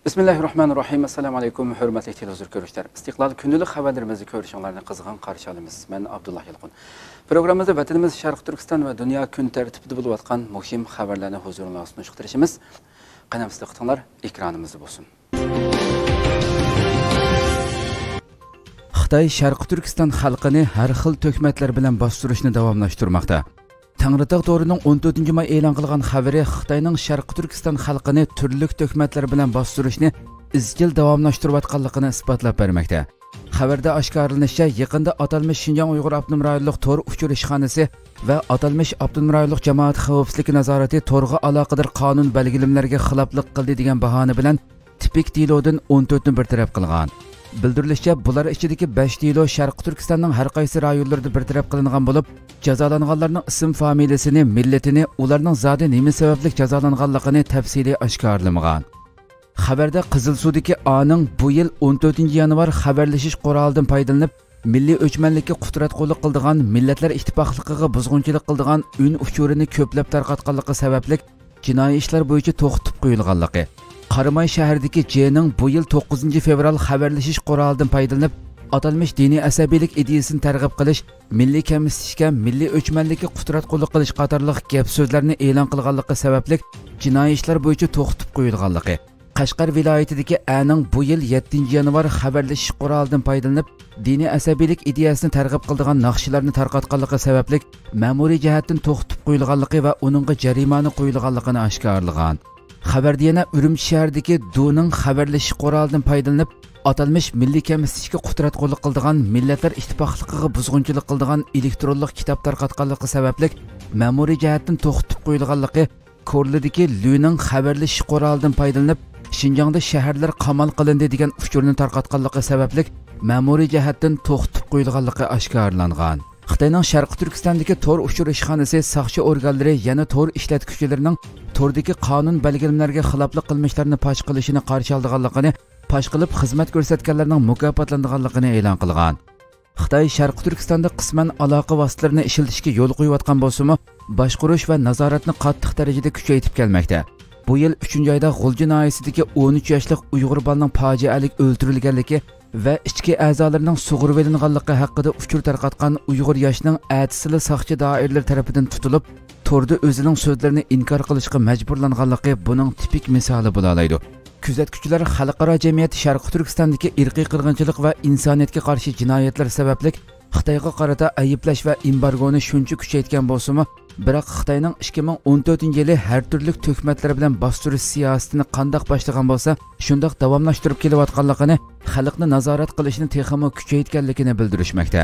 Bismillahirrahmanirrahim. Assalamu alaykum. Hürmetli televizyon görüşler. İstiklal günlük haberlerimizi görüşenlerine kızgın karşı alımız. Ben Abdullah Yalqın. Programımızda vatanımız Şarkı Türkistan ve dünya gün tertibinde bulup atkan muhim haberlerini huzuruna sunuşturuşumuz. Qanamsızda qıtanlar ekranımızda olsun. Xitoy Sharqi Turkiston xalqini har xil tökmetler bilan bostirishni davomlashtirmoqda. Tangritog to'rining 14 may e'lon qilgan xabari Xitoyning Sharqi Turkiston xalqini turli tökmetler bilan bostirishni izchil davomlashtirayotganligini isbotlab bermoqda. Xabarda oshkorlanishicha, yaqinda atalmish Xinjiang Uyg'ur Abnum rayonlik to'r uchur ishxonasi va atalmish Abnum rayonlik jamoat xavfsizlik nazorati to'rga aloqador qonun belgilimlariga xiloflik qildi degan bahona bilan tipik delodan 14 ni bartaraf qilgan. Bildirilishicha, bular ichidagi 5 delo Sharqi Turkistonning har qaysi rayonlarida bartaraf qilingan bo'lib, jazolanganlarning ism familiyasini, millatini, ularning zodi nima sababli jazolanganligini tafsiliy oshkorlamagan. Xabarda Qizilsuvdagi A'ning bu yil 14 yanvar xabarlashish qurolidan foydalanib, milliy o'chmanlikka qudratqo'llik qildigan, millatlar ittifoqligiga buzg'unchilik qildigan un uchurini ko'plab tarqatganligi sababli jinoiy ishlar bo'yicha to'xtatib qo'yilganligi. Qaramay shahridagi J'ning bu yil 9 fevral xabarlashish qurolidan foydalanib, atalmish diniy asabiylik ideyasini targ'ib qilish, milliy kamsitishga, milliy o'chmanlikka qudratqo'llik qilish qatorliq gap so'zlarni e'lon qilganligi sababli jinoiy ishlar bo'yicha to'xtatib qo'yilganligi. Qashqar viloyatidagi A'ning bu yil 7 yanvar xabarlashish qurolidan foydalanib, diniy asabiylik ideyasini targ'ib qildigan naqshlarni tarqatganligi sababli ma'muriy jihatdan to'xtatib qo'yilganligi va uningga jarimani qo'yilganligini oshkorlagan. Xabarda yana Urumchi shahridagi Du'ning xabarlashish qurolidan foydalanib, atalmish milliy kamsitishga qudratqo'llik qildigan, millatlar ittifoqligiga buzg'unchilik qildigan elektronlik kitob tarqatganligi sababli ma'muriy jihatdan to'xtatib qo'yilganligi, Korladagi Lu'ning xabarlashish qurolidan foydalanib, Xinjiangda shaharlar qamal qilindi degan uchurni tarqatganligi sababli ma'muriy jihatdan to'xtatib qo'yilganligi oshkorlangan. Xitoyning Sharqi Turkistondagi to'r uchur ishxonasi soqchi organlari yana to'r ishlatuvchilarining to'rdagi qonun belgilamalariga xiloflik qilmishlarini fosh qilishini qarshi olganligini, fosh qilib xizmat ko'rsatganlarning mukofotlanganligini e'lon qilgan. Xitoy Sharqi Turkistonda qisman aloqa vositalarini ishlatishga yo'l qo'yayotgan bo'lsa-mu, boshqarish va nazoratni qattiq darajada kuchaytirib kelmoqda. Bu yil 3-oyda G'ulji noyasidagi 13 yoshli Uyg'ur bolaning fojialik o'ldirilganligi va ichki a'zolarining sug'urib olinganligi haqida uchur tarqatgan Uyg'ur yoshining atisili soqchi doiralar tomonidan tutilib, to'rda o'zining so'zlarini inkor qilishga majburlanganligi buning tipik misoli bo'la oladi. Kuzatuvchilar xalqaro jamiyat Sharqi Turkistondagi irqiy qirg'inchilik va insoniyatga qarshi jinoyatlar sababli Xitoyga qarata ayblash va embargoni shuncha kuchaytirgan bo'lsa-mu, biroq Xitoyning 2014-yili har turli tökmetlar bilan bostirish siyosatini qandoq boshlagan bo'lsa, shundoq davomlashtirib kelayotganligini, xalqni nazorat qilishni texmo kuchaytirganligini bildirishmoqda.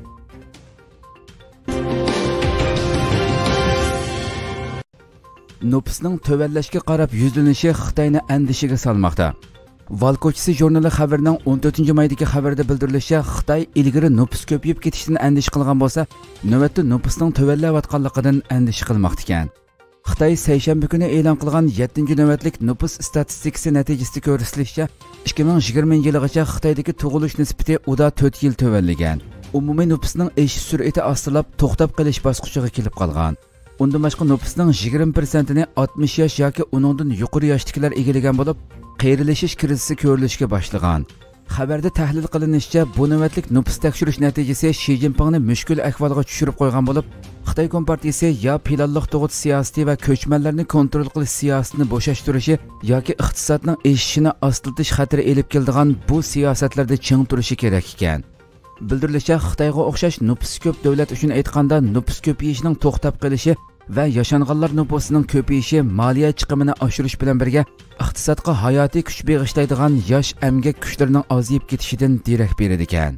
Nupusning tövellashga qarab yuzlanishi Xitoyni andishiga solmoqda. Valkochisi jurnali xabarining 14 maydagi xabarda bildirilishicha, Xitoy ilgari nupus ko'payib ketishdan andish qilgan bo'lsa, navbatda nupusning tövellayotganligidan andish qilmoqda ekan. Xitoy seshanba kuni e'lon qilgan 7-navbatlik nupus statistikasi natijasida ko'rsatilishicha, 2020-yilgacha Xitoydagi tug'ilish nisbati uda 4 yil tövellagan. Umumiy nupusning o'sish sur'ati ostilab, to'xtab qolish bosqichiga kelib qolgan. Undan boshqa nupusning 20%ni 60 yosh yoki uningdan yuqori yoshdagilar egallagan bo'lib, qayrilishish krizisi ko'rilishga boshlagan. Xabarda tahlil qilinishicha, bu navbatlik nupus tekshirish natijasi Shi Jinpingni mushkul ahvolga tushirib qo'ygan bo'lib, Xitoy Kompartiyasi yo planliq tug'ut siyosati va ko'chmanlarni kontrol qilish siyosatini bo'shashtirishi yoki iqtisodning o'sishini ostlatish xatiri elib keladigan bu siyosatlarda ching turishi kerak ekan. Bildirilishicha, Xitoyga o'xshash nupus ko'p davlat uchun aytganda nupus ko'payishining to'xtab qolishi va yashanganlar nupusining ko'payishi moliya chiqimini oshirish bilan birga iqtisodga hayotiy kuch bag'ishlaydigan yosh emgak kuchlarining ozayib ketishidan derak beradi ekan.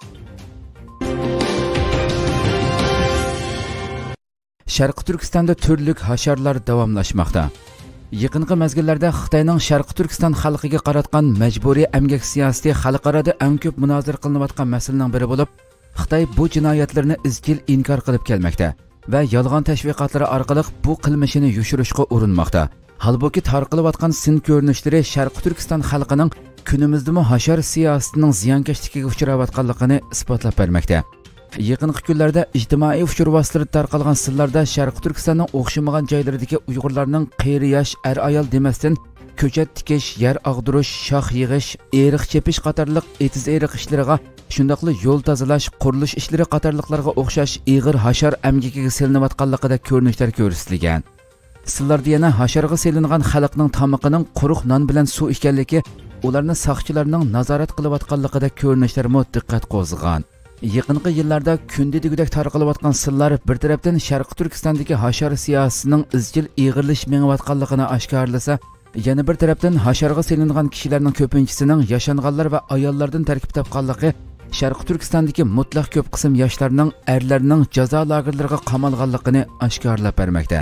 Sharqi Turkistonda turli hasharlar davomlashmoqda. Yaqinqi mezgillarda Xitoyning Sharqi Turkiston xalqiga qaratgan majburiy emgak siyosati xalqarada eng ko'p munozara qilinayotgan masalaning biri bo'lib, Xitoy bu jinoyatlarni izchil inkor qilib kelmoqda va yolg'on tashviqotlari orqali bu qilmishini yushirishga urinmoqda. Halbuki tarqalayotgan sin ko'rinishlari Sharqi Turkiston xalqining kunimizdagi hashar siyosatining ziyonkashligiga uchrayotganligini isbotlab bermoqda. Yaqinqi kunlarda ijtimoiy uchur vositalarida tarqalgan sillarda Sharqi Turkistonning o'xshamagan joylaridagi Uyg'urlarning qiyri yosh er ayol demasdan ko'chat tikish, yer ag'dirish, shox yig'ish, eriq chepish qatorliq etiz eriq ishlariga, shundaqla yo'l tozalash, qurilish ishlari qatorliqlarga o'xshash ig'ir hashar amgikiga silinayotganligida ko'rinishlar ko'rsatilgan. Sizlarda yana hasharga silingan xalqning tomiqining quruq non bilan suv ekanligi, ularni soqchilarning nazorat qilayotganligida ko'rinishlar diqqat qo'zg'agan. Yaqinqi yillarda kunda degudek tarqalayotgan sillar bir tarafdan Sharqi Turkistondagi hashar siyosatining izchil ig'irlashib mengayotganligini oshkorlasa, yana bir tarafdan hasharga silingan kishilarning ko'pinchisining yashanganlar va ayollardan tarkib topganligi Sharqi Turkistondagi mutlaq ko'p qism yoshlarning erlarning jazo lagerlariga qamalganligini oshkorlab bermoqda.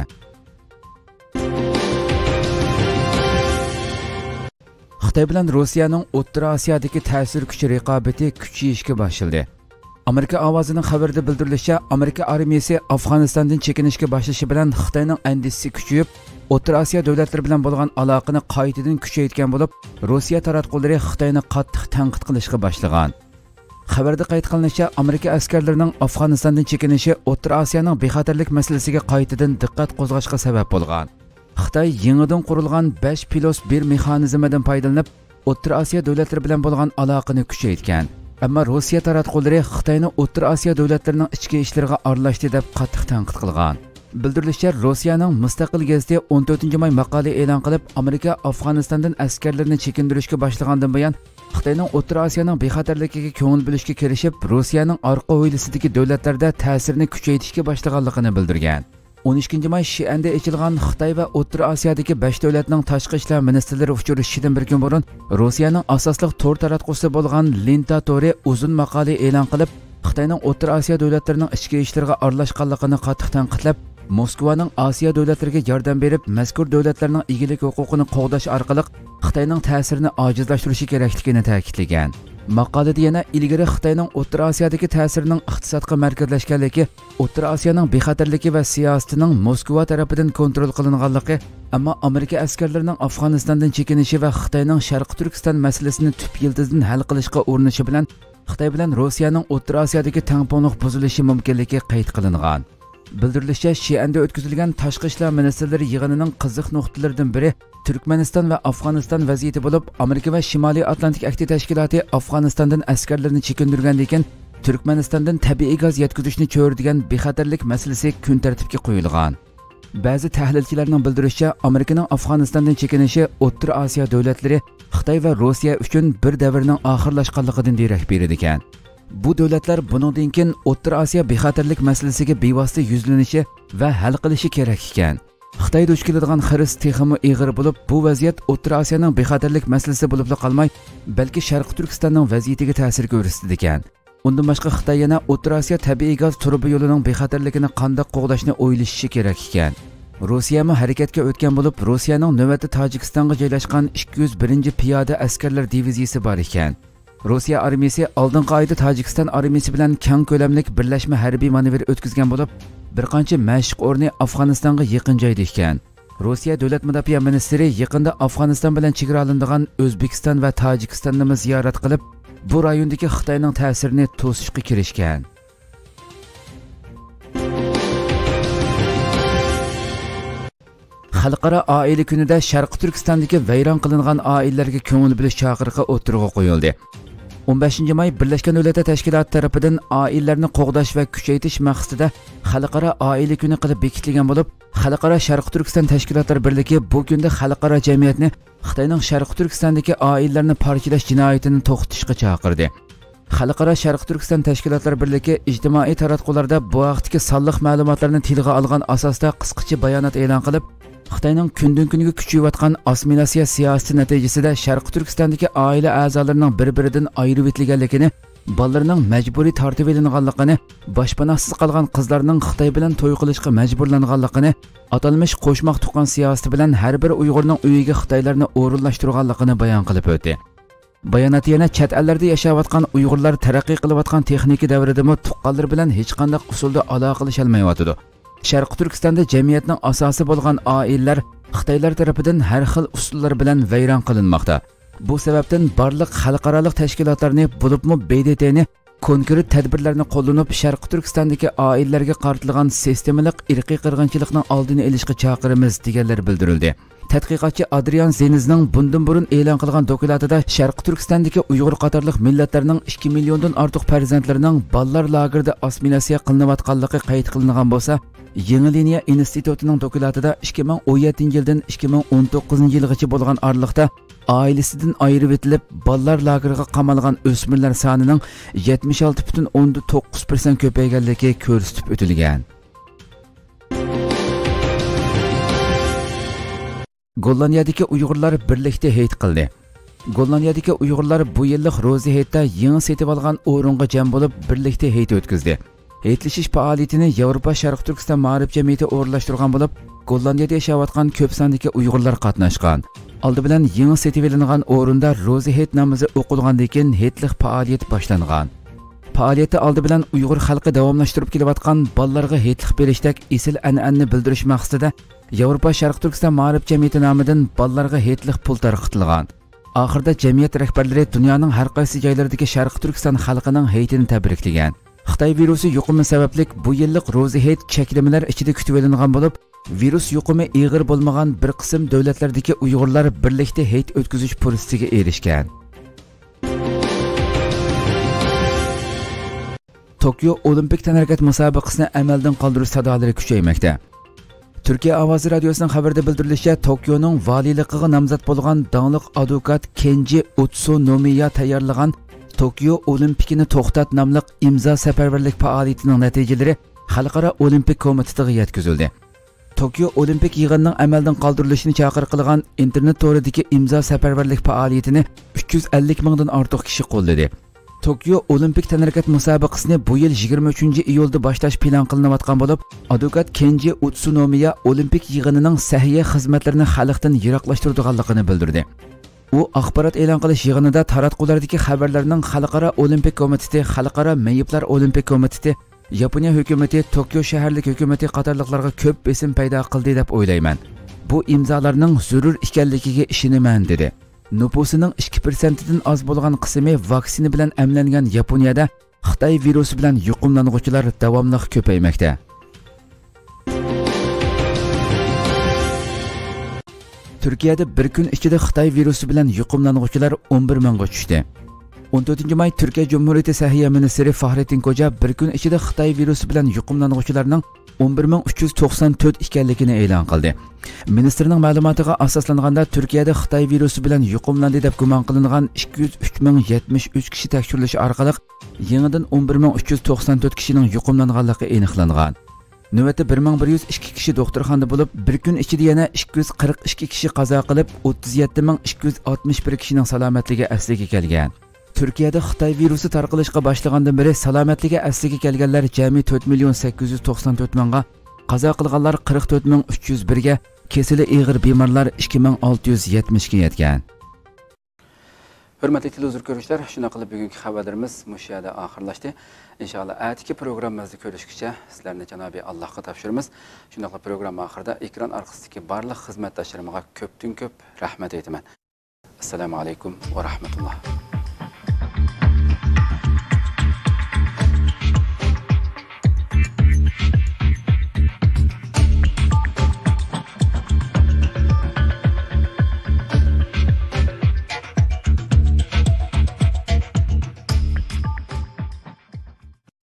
Xitoy bilan Rossiyaning O'rta Osiyodagi ta'sir kuchi raqobati kuchayishga boshladi. Amerika ovozining xabarida bildirilishicha, Amerika armiyasi Afg'onistondan chekinishga boshlashi bilan Xitoyning andisi kuchayib, O'rta Osiyo davlatlari bilan bo'lgan aloqani qaytadan kuchaytirgan bo'lib, Rossiya taratqullari Xitoyni qattiq tanqid qilishga boshlagan. Xabarda qayd qilinishicha, Amerika askarlarining Afg'onistondan chekinishi O'rta Osiyoning bexatarlik masalasiga qaytadan diqqat qo'zg'ashga sabab bo'lgan. Xitoy yangidan qurilgan 5 pilos bir mexanizmidan foydalanib, O'rta Osiyo davlatlari bilan bo'lgan aloqani kuchaytirgan. Ammo Rossiya taratqullari Xitoyni O'rta Osiyo davlatlarining ichki ishlariga aralashdi deb qattiq tanqid qilgan. Bildirilishicha, Rossiyaning Mustaqil gazeti 14-may maqola e'lon qilib, Amerika Afg'onistondan askarlarini chekintirishga boshlagandan buyon Xitoyning O'rta Osiyoning bexatarligiga ko'ngil bo'lishga kirishib, Rossiyaning orqa o'ylisidagi davlatlarda ta'sirini kuchaytirishga boshlaganligini bildirgan. 12-may Shianda ochilgan Xitoy va O'rta Osiyodagi 5 davlatning tashqi ishlar ministrlari uchrashishidan bir kun burun Rossiyaning asosli to'r taratqusi bo'lgan Lenta Tori uzun maqola e'lon qilib, Xitoyning O'rta Osiyo davlatlarining ichki ishlariga aralashganligini qattiq tanqidlab, Moskvaning Osiyo davlatlariga yordam berib, mazkur davlatlarning egilik huquqini qo'g'dash orqali Xitoyning ta'sirini ojizlashtirishi kerakligini ta'kidlagan. Maqolada yana ilgari Xitoyning O'rta Osiyodagi ta'sirining iqtisodga markazlashganligi, O'rta Osiyoning bexatarligi va siyosatining Moskva tarafidan kontrol qilinganligi, ammo Amerika askarlarining Afg'onistondan chekinishi va Xitoyning Sharqi Turkiston masalasini tub yildizdan hal qilishga urinishi bilan Xitoy bilan Rossiyaning O'rta Osiyodagi tangpongliq buzilishi mumkinligi qayd qilingan. Bildirilishicha, Shianda o'tkazilgan tashqi ishlar ministrlari yig'inining qiziq nuqtalaridan biri Turkmaniston va Afg'oniston vaziyati bo'lib, Amerika va Shimoliy Atlantik Akti tashkiloti Afg'onistondan askarlarini chekintirgan lekin Turkmanistondan tabiiy gaz yetkazishni cho'rdigan bexatarlik masalasi kun tartibga qo'yilgan. Ba'zi tahlilchilarning bildirishicha, Amerikaning Afg'onistondan chekinishi O'rta Osiyo davlatlari Xitoy va Rossiya uchun bir davrning oxirlashganligidan derak beradi ekan. Bu davlatlar buningdan keyin O'rta Osiyo bexatarlik masalasiga bevosita yuzlanishi va hal qilishi kerak ekan. Xitoy duch keladigan xiris texmi ig'ir bo'lib, bu vaziyat O'rta Osiyoning bexatarlik masalasi bo'lib qolmay, balki Sharqi Turkistonning vaziyatiga ta'sir ko'rsatdi ekan. Undan boshqa Xitoy yana O'rta Osiyo tabiiy gaz turbi yo'lining bexatarligini qanday qo'g'dashni o'ylashi kerak ekan. Rossiya ham harakatga o'tgan bo'lib, Rossiyaning navbatda Tojikistonga joylashgan 201-piyoda askarlar diviziyasi bor ekan. Rossiya armiyasi oldingi oyda Tojikiston armiyasi bilan keng ko'lamli birlashma harbiy manevr o'tkazgan bo'lib, bir qancha mashq o'rni Afg'onistonga yaqin joyda ekan. Rossiya davlat mudofaa ministri yaqinda Afg'oniston bilan chegaralanadigan O'zbekiston va Tojikistonni ziyorat qilib, bu rayondagi Xitoyning ta'sirini to'sishga kirishgan. Xalqaro oila kunida Sharqi Turkistondagi vayron qilingan oilalarga ko'ngil bo'lish chaqiriqi o'tirg'i qo'yildi. 15-may Birlashgan Davlatlar Tashkiloti tomonidan oilalarni qo'g'dash va kuchaytirish maqsadida Xalqaro oila kuni qilib bekitilgan bo'lib, Xalqaro Sharqi Turkiston tashkilotlari birligi bu kunda xalqaro jamiyatni Xitoyning Sharqi Turkistondagi oilalarni parchalash jinoyatini to'xtatishga chaqirdi. Xalqaro Sharqi Turkiston tashkilotlari birligi ijtimoiy taratqularda bu vaqtdagi sonliq ma'lumotlarni tilga olgan asosda qisqacha bayonot e'lon qilib, Xitoyning kundan kunga kuchayayotgan assimilyatsiya siyosati natijasida Sharqi Turkistondagi oila a'zolarining bir-biridan ayirib etilganligini, bolalarning majburiy tortib elinganligini, boshpanasiz qolgan qizlarning Xitoy bilan to'y qilishga majburlanganligini, atalmish qo'shmoq tuqqan siyosati bilan har bir Uyg'urning uyiga Xitoylarni o'rinlashtirganligini bayon qilib o'tdi. Bayonot yana chet ellarda yashayotgan Uyg'urlar taraqqiy qilayotgan texnika davridami tuqqanlar bilan hech qanday usulda aloqa qilisha olmayotdi. Sharqi Turkistonda jamiyatning asosi bo'lgan oilalar Xitoylar tomonidan har xil usullar bilan vayron qilinmoqda. Bu sababdan barliq xalqaro tashkilotlarni, bo'libmi BDTni konkret tadbirlarni qo'llanib Sharq Turkistondagi oilalarga qaratilgan sistemalik irqiy qirg'inchilikning oldini olishga chaqiramiz deganlar bildirildi. Tadqiqotchi Adrian Zenizning bundan burun e'lon qilgan dokladida Sharq Turkistondagi Uyg'ur qatorliq millatlarning 2 milliondan ortiq farzandlarining ballar lagerda assimilyatsiya qilinayotganligi qayd qilingan bo'lsa, Yangi Liniya institutining dokladida 2017 yildan 2019 yilgacha bo'lgan oralikda ailesidan ayirib etilib, ballar lageriga qamalgan o'smirlar sonining 76,9% ko'payganligi ko'rsatib o'tilgan. Gollandiyadagi Uyg'urlar birlikda hayit qildi. Gollandiyadagi Uyg'urlar bu yillik Ro'za hayitda yangi setib olgan o'ringa jam bo'lib, birlikda hayit o'tkazdi. Hayitlashish faoliyatini Yevropa Sharq Turkiston ma'rif jamiyati o'rinlashtirgan bo'lib, Gollandiyada yashayotgan ko'p sondagi Uyg'urlar qatnashgan. Oldi bilan yangi setib olingan o'rinda Ro'za hayit namozi o'qilgandan keyin hayitlik faoliyat boshlangan. Faoliyatni oldi bilan Uyg'ur xalqi davomlashtirib kelayotgan ballarga hayitlik berishdek esil an'anani bildirish maqsadida Yevropa Sharq Turkiston ma'rif jamiyati nomidan ballarga hayitlik pul tarqatilgan. Oxirida jamiyat rahbarlari dunyoning har qaysi joylaridagi Sharq Turkiston xalqining hayitini tabriklagan. Xitoy virusi yuqumi sababli bu yillik Ro'za hayit cheklamalar ichida kutib olingan bo'lib, virus yuqumi og'ir bo'lmagan bir qism davlatlardagi Uyg'urlar birlikda hayit o'tkazish fursatiga erishgan. Tokyo Olimpik tanarakat musobaqasini amaldan qoldirish sadolari kuchaymoqda. Turkiya Ovozi radiosining xabarida bildirilishicha, Tokyoning valiyligiga nomzod bo'lgan donglik advokat Kenji Utsunomiya tayyorlagan Tokyo Olimpikini to'xtat nomli imzo safarbarlik faoliyatining natijalari Xalqaro Olimpik komitetiga yetkazildi. Tokyo Olimpik yig'inining amaldan qoldirilishini chaqiriq qilgan internet to'ridagi imzo safarbarlik faoliyatini 350 mingdan ortiq kishi qo'lladi. Tokyo Olimpik tanarakat musobaqasini bu yil 23-iyulda boshlash plan qilinayotgan bo'lib, advokat Kenji Utsunomiya Olimpik yig'inining sahiya xizmatlarini xalqdan yiroqlashtirganligini bildirdi. U axborot e'lon qilish yig'inida taratqulardagi xabarlarning Xalqaro Olimpik komiteti, Xalqaro Mayiblar Olimpik komiteti, Yaponiya hukumati, Tokyo shaharlik hukumati qatorliqlarga ko'p besim paydo qildi deb o'ylayman. Bu imzolarning zarur ekanligiga ishonaman dedi. Nupusining 2%dan oz bo'lgan qismi vaksina bilan emlangan Yaponiyada Xitoy virusi bilan yuqumlanuvchilar davomli ko'paymoqda. Turkiyada bir kun ichida Xitoy virusi bilan yuqumlanuvchilar 11 mingga tushdi. 14 may Turkiya Cumhuriyeti Səhiyyə Ministri Fahrettin Koca bir kun ichida Xitoy virusi bilan yuqumlanuvchilarning 11394 ekanligini e'lon qildi. Ministrning ma'lumotiga asoslanganda Turkiyada Xitoy virusi bilan yuqumlandi deb gumon qilingan 203,073 kishi tekshirilishi orqali yangidan 11394 kishining yuqumlanganligi aniqlangan. Növbətdə 1102 kishi doktorxonada bo'lib, bir kun ichida yana 242 kishi qazo qilib, 37261 kishining salomatligi asliga kelgan. Turkiyada Xitoy virusi tarqalishga boshlagandan beri salomatligi asliga kelganlar jami 4,894 mingga, qazo qilganlar 44301 ga, kesili og'ir bemorlar 2670 ga yetgan. Hurmatli televizor ko'ruvchilar, shuna qilib bugungi xabarlarimiz mushada oxirlashdi. Inshaalloh atiki programmamizni ko'rishgacha sizlarni janobi Allohga topshiramiz. Shuna qilib program oxirida ekran orqasidagi barliq xizmatdoshlarimga ko'pdan ko'p rahmat aytaman. Assalomu alaykum va rahmatulloh.